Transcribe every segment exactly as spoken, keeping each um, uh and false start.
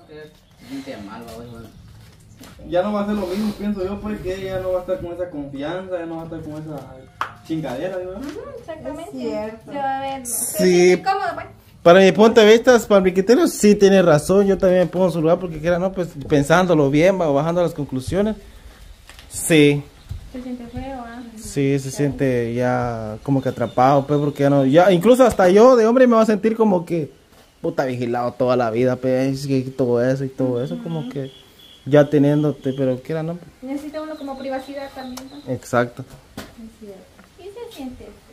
se siente mal, bueno. Ya no va a ser lo mismo, pienso yo, pues que ella no va a estar con esa confianza, ya no va a estar con esa chingadera, ¿no? Uh-huh, exactamente. Es cierto. Se va a ver. Sí. Cómodo, pues. Para mi punto de vista, para mi criterio, sí tiene razón. Yo también me pongo en su lugar porque quiera, no, pues pensándolo bien, va, bajando las conclusiones. Sí, Se siente feo, ¿ah? sí, se siente ya como que atrapado, pues, porque ya no, ya, incluso hasta yo de hombre me va a sentir como que, puta, vigilado toda la vida, pues, y todo eso y todo eso, como que ya teniéndote, pero quiera, no. Necesita uno como privacidad también, ¿no? Exacto. Es cierto. Y se siente feo.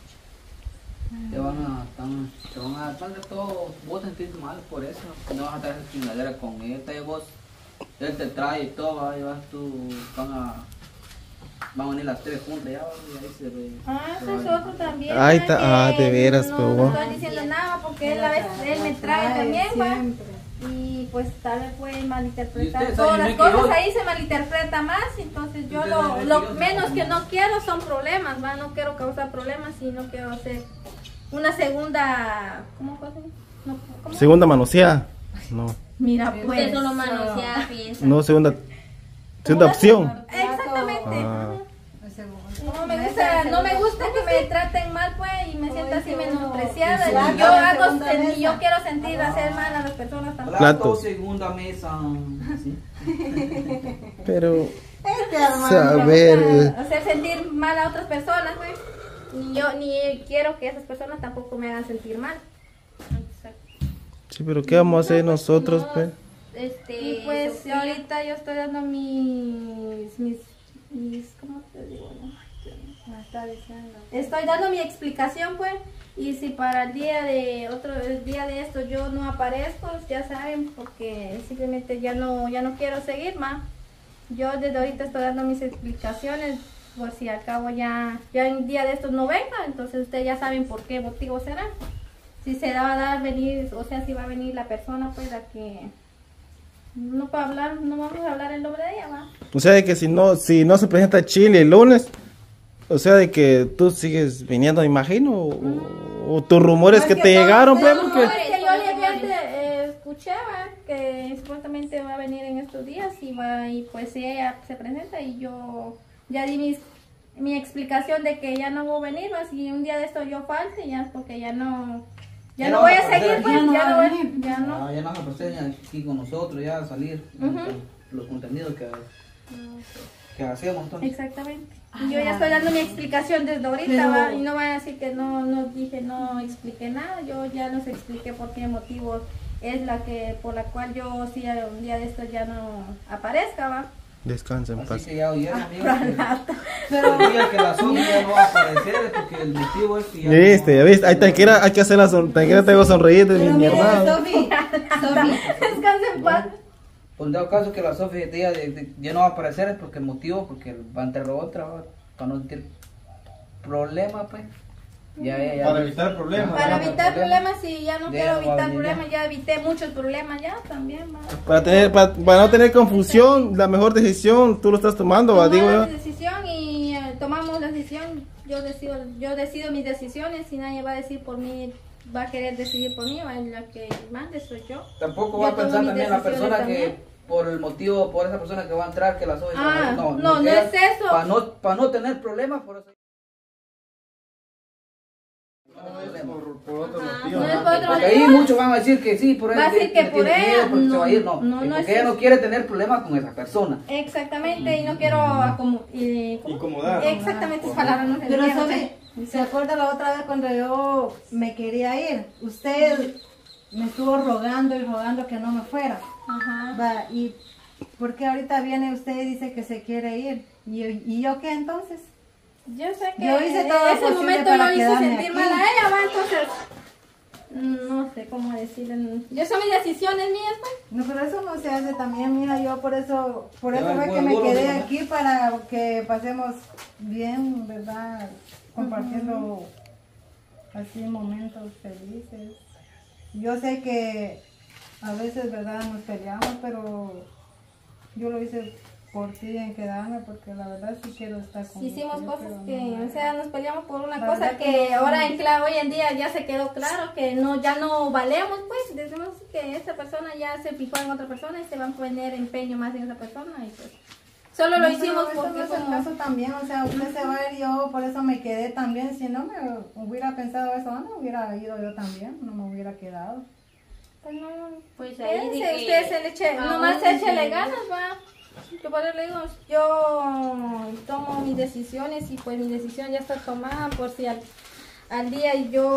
Te van a, tan, te van a dar de todo, vos te sentís mal por eso, no vas a estar esa chingadera con él, y vos, él te trae y todo, ahí vas tú, van a, van a venir las tres juntas, ya, y ahí se ve. Ah, eso es otro también. Ay, ¿va? ta- Que ah, de veras, no, pero no vos. estoy diciendo nada porque él a veces él me trae también, ¿va? siempre. Y pues tal vez puede Y malinterpretar. ustedes Todas saben las que cosas yo- ahí se malinterpreta más, entonces yo Ustedes lo, saben lo que yo- menos que no quiero son problemas, ¿va? No quiero causar problemas y no quiero hacer una segunda, ¿cómo fue? No, ¿cómo? Segunda manoseada. No, Mira, pues. Usted solo manoseada, piensa. no, segunda, segunda opción. Exactamente. Ah. No me gusta, no me gusta que me traten mal, pues, y me sienta así menospreciada. Exacto. Y yo hago, Segunda ni mesa. yo quiero sentir hacer mal a las personas tampoco. Plato. Plato, segunda mesa, ¿sí? Pero, Este hermano. saber, eh, Hacer sentir mal a otras personas, pues. Ni yo, ni quiero que esas personas tampoco me hagan sentir mal. sí, pero ¿qué vamos a hacer nosotros, No, pues? Este, Y pues Sofía, ahorita yo estoy dando mis, mis, mis ¿cómo te digo? No? Me está diciendo. Estoy dando mi explicación, pues, y si para el día de otro el día de esto yo no aparezco, ya saben, porque simplemente ya no ya no quiero seguir más. Yo desde ahorita estoy dando mis explicaciones, por si al cabo ya ya un día de estos no venga, entonces ustedes ya saben por qué motivo será. Si se va a dar venir, o sea, si va a venir la persona, pues, la que no para hablar, no vamos a hablar el nombre de ella, va. O sea, de que si no, si no se presenta Chile el lunes, o sea, de que tú sigues viniendo, me imagino, o, o tus rumores Pues que que te todos llegaron, pues, tenemos porque... No, es que yo le eh, escuché, va, que supuestamente va a venir en estos días y va y pues ella se presenta y yo ya di mis, mi explicación de que ya no voy a venir, va, si un día de esto yo falte, ya es porque ya no ya, Ya no no voy vas a a seguir, aparecer pues, aquí. ya Ya no no va a voy, venir. ya no. Ah, ya no vas a aparecer aquí con nosotros, ya a salir, Ujú. los contenidos que, que hacemos, entonces. Exactamente. Y yo ya estoy dando mi explicación desde ahorita, Pero- va, y no van a decir que no, no dije, no expliqué nada, yo ya les expliqué por qué motivo es la que, por la cual yo si un día de esto ya no aparezca, va. Descansa en Así paz. que ya oyeron, Ah, amigos, que el día que la Sonia ya no va a aparecer es porque el motivo es que ya Viste, ya viste, ahí tranquila, hay que hacer la son, tranquila, te hago sonreír de mi Pero mire, mierda. Sofi, Sofi, Descansa en paz. Por dado caso que la Sofía ya, de- de- ya no va a aparecer es porque el motivo, porque va a entrar otra, va, para no tener problemas, pues. Ya, ya, ya. Para evitar problemas. Para no, evitar problema. problemas, si ya no Ya quiero no va a evitar venir, problemas, ya evité muchos problemas ya también, va. Para, tener, para, para no tener confusión, la mejor decisión tú lo estás tomando, va, digo Tomamos yo. la decisión y eh, tomamos la decisión, yo decido, yo decido mis decisiones y nadie va a decir por mí, va a querer decidir por mí, va, la que mande soy yo. Tampoco Yo va a tomo pensar mis también la decisiones persona también. que por el motivo, por esa persona que va a entrar, que la Sofía Ah, no, no es eso. Para no, para no tener problemas, por eso. No es por, por otro Ajá. motivo. No es ¿no? por otro Porque ahí motivo. muchos van a decir que sí, por Va a él decir que le por tiene ella, miedo, porque se no, va a ir, no, no, es no porque es ella no eso. quiere tener problemas con esa persona. Exactamente, y no quiero acomo- eh, ¿cómo? Incomodar. Exactamente, esa palabra no se pero entiende. Sofi, ¿se acuerda la otra vez cuando yo me quería ir? Usted me estuvo rogando y rogando que no me fuera. Ajá. Va, y ¿por qué ahorita viene usted y dice que se quiere ir? ¿Y, y yo qué entonces? Yo sé que Yo hice en todo lo ese posible momento para yo hice quedarme sentir aquí. mal a ella, va, entonces mm, no sé cómo decirle. Yo son mis decisiones mías, pues. No, pero eso no se hace también, mira, yo por eso, por Ya eso va, fue que buen me burro, quedé ¿no? aquí para que pasemos bien, ¿verdad? Compartiendo así momentos felices. Yo sé que a veces, ¿verdad? Nos peleamos, pero yo lo hice por ti en quedarme, porque la verdad sí quiero estar con Hicimos usted, cosas pero que, no. o sea, nos peleamos por una La cosa verdad que que no. ahora en claro, hoy en día ya se quedó claro que no, ya no valemos, pues, decimos que esta persona ya se fijó en otra persona y se va a poner empeño más en esa persona y pues, solo lo No, hicimos pero eso porque no es el como, caso también, o sea, usted se va a ir, yo por eso me quedé también, si no me hubiera pensado eso, no hubiera ido yo también, no me hubiera quedado. pues no, Pues ahí de Piense, que usted se le eche, aún nomás sí. échele ganas, va. Yo por eso le digo, yo tomo mis decisiones y pues mi decisión ya está tomada por si al, al día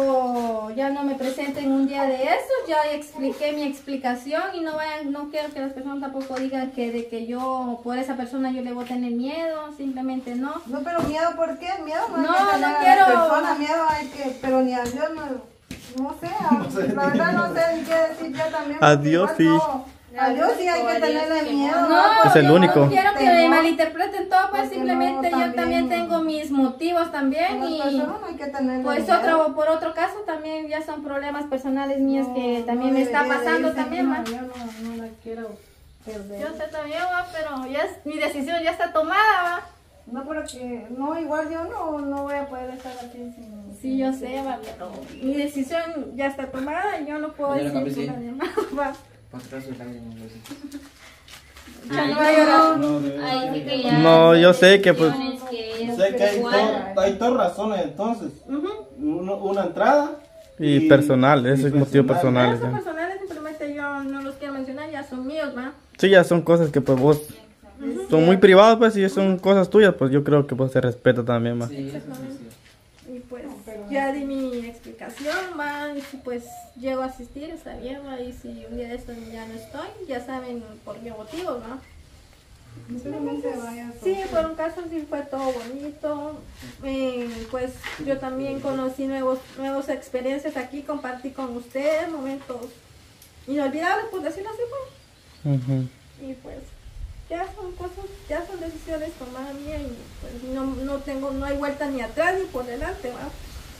yo ya no me presente en un día de eso, ya expliqué mi explicación y no vayan, no quiero que las personas tampoco digan que de que yo por esa persona yo le voy a tener miedo, simplemente no. No, pero miedo, ¿por qué? Miedo no, No, hay que no tener a quiero. las personas, miedo hay que, pero ni a Dios no, no sé, a- la verdad no sé ni qué decir yo también. A porque Dios igual sí. no, a Dios sí hay que tenerle miedo. No, Es el yo único. no quiero que Temor. me malinterpreten todo, pues Porque simplemente no, yo también también- tengo mis motivos A también las y personas no hay que tenerle pues miedo. otro, por otro caso también ya son problemas personales míos No, que también no me está debería de pasando irse también, encima, ma. yo no, no la quiero perder. Yo sé también, va, pero ya es- mi decisión ya está tomada, va. No, pero que, no, igual yo no, no voy a poder estar aquí sin... Sí, yo sé, va, pero mi decisión ya está tomada y yo no puedo Ya la decir cambié, sí. por nadie más, va. Para atrás sus lágrimas, pues. Ya no voy a llorar. No, de- Ahí sí que ya No, son yo sé que, pues, decisiones que es Sé que hay, igual. dos, hay dos razones entonces. Ujú. Uno- una entrada Y personal, ese es motivo personal. Esos ya. personales simplemente yo no los quiero mencionar, ya son míos, va. Sí, ya son cosas que pues vos son muy privados, pues, y son cosas tuyas, pues yo creo que pues se respeta también más. Sí, eso sí, sí. Y pues ya di mi explicación, va, y si pues llego a asistir, está bien, va, y si un día de estos ya no estoy, ya saben por qué motivo, ¿no? Simplemente vaya. Sí, por un caso sí fue todo bonito, eh, pues yo también conocí nuevos, nuevas experiencias aquí, compartí con ustedes momentos inolvidables, por decirlo así, pues. Ujú. Y pues ya son cosas, ya son decisiones tomadas mías y pues no, no tengo, no hay vuelta ni atrás ni por delante, ¿va?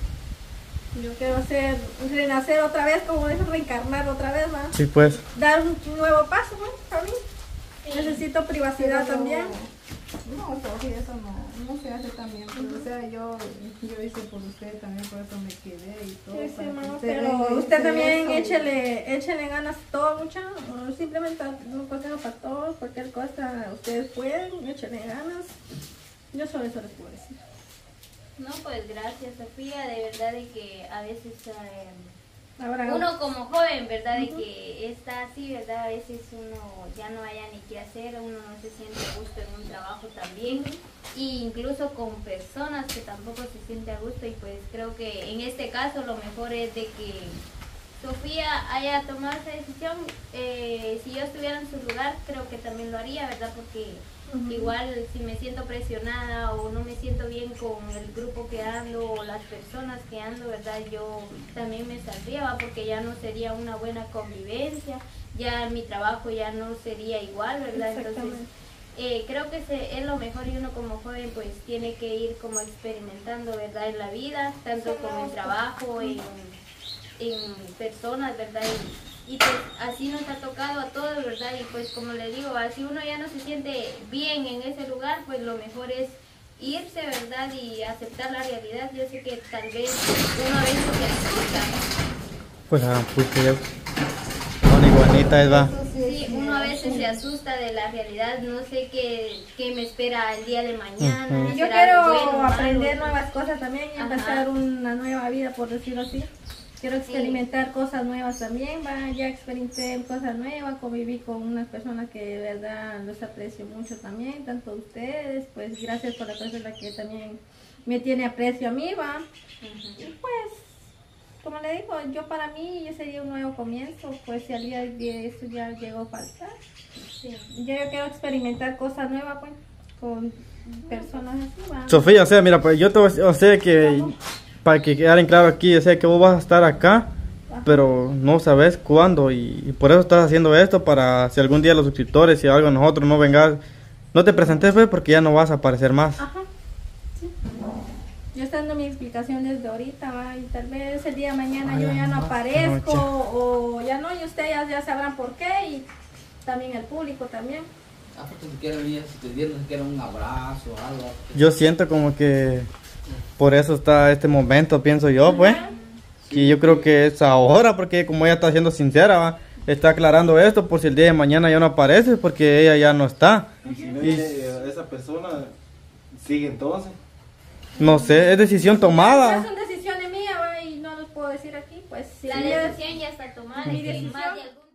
Yo quiero hacer, renacer otra vez, como dice, reencarnar otra vez, ¿va? Sí, pues. Dar un nuevo paso, ¿no? A mí. Necesito privacidad Pero- también. No, Sofi, eso no, no se hace también. Pero, o sea, yo, yo hice por usted también, por eso me quedé y todo. Sí, sí, para que mamá, usted venga pero y usted hace también eso. échele, échele ganas todo mucho, o simplemente un consejo para todos, cualquier cosa, ustedes pueden, échele ganas. Yo solo eso les puedo decir. No, pues gracias, Sofía, de verdad de que a veces eh, Ahora, uno como joven, ¿verdad? De que está así, ¿verdad? A veces uno ya no haya ni qué hacer, uno no se siente a gusto en un trabajo también, e incluso con personas que tampoco se siente a gusto, y pues creo que en este caso lo mejor es de que Sofía haya tomado esa decisión. Eh, si yo estuviera en su lugar, creo que también lo haría, ¿verdad? Porque Ujú. igual si me siento presionada o no me siento bien con el grupo que ando o las personas que ando, ¿verdad? Yo también me saldría, ¿va? Porque ya no sería una buena convivencia, ya mi trabajo ya no sería igual, ¿verdad? Entonces, Exactamente. eh, creo que se- es lo mejor, y uno como joven pues tiene que ir como experimentando, ¿verdad? En la vida, tanto con el trabajo, en, en personas, ¿verdad? Y, y pues así nos ha tocado a todos, ¿verdad? Y pues como le digo, así uno ya no se siente bien en ese lugar, pues lo mejor es irse, ¿verdad? Y aceptar la realidad. Yo sé que tal vez uno a veces se asusta, Pues ah, pues que ya. Son iguanitas, va. Eso sí es sí, uno a cierto. veces se asusta de la realidad, no sé qué, qué me espera el día de mañana. Ujú. Yo será quiero bueno, malo, aprender pues. nuevas cosas también y Ajá. empezar una nueva vida, por decirlo así. Quiero experimentar cosas nuevas también, va, ya experimenté cosas nuevas, conviví con unas personas que de verdad los aprecio mucho también, tanto ustedes, pues gracias por la persona que también me tiene aprecio a mí, va. Ujú. Y pues, como le digo, yo para mí ya sería un nuevo comienzo, pues si al día de eso ya llegó a faltar. Sí. Yo, yo quiero experimentar cosas nuevas, pues, con personas así, va. Sofía, o sea, mira, pues yo te voy a- o sea que para que quedara en claro aquí, o sea que vos vas a estar acá, pero no sabes cuándo, y, y por eso estás haciendo esto, para si algún día los suscriptores, si algo nosotros no vengas, no te presentes, pues, porque ya no vas a aparecer más. Ajá, sí. Yo estoy dando mi explicación desde ahorita, va, y tal vez el día de mañana Ay, yo ya no mamá, aparezco, noche. o ya no, y ustedes ya, ya sabrán por qué, y también el público también. Ah, porque si quieren venir, si te dieron, si quieren un abrazo o algo. Yo siento como que por eso está este momento, pienso yo, pues. Que yo creo que es ahora, porque como ella está siendo sincera, ¿va? Está aclarando esto por si el día de mañana ya no aparece, porque ella ya no está. Y si no viene esa persona, sigue entonces. No sé, es decisión tomada. Esas son decisiones mías, ¿va? Y no los puedo decir aquí, pues sí. La decisión ya está tomada. Mi y que decisión. más de algún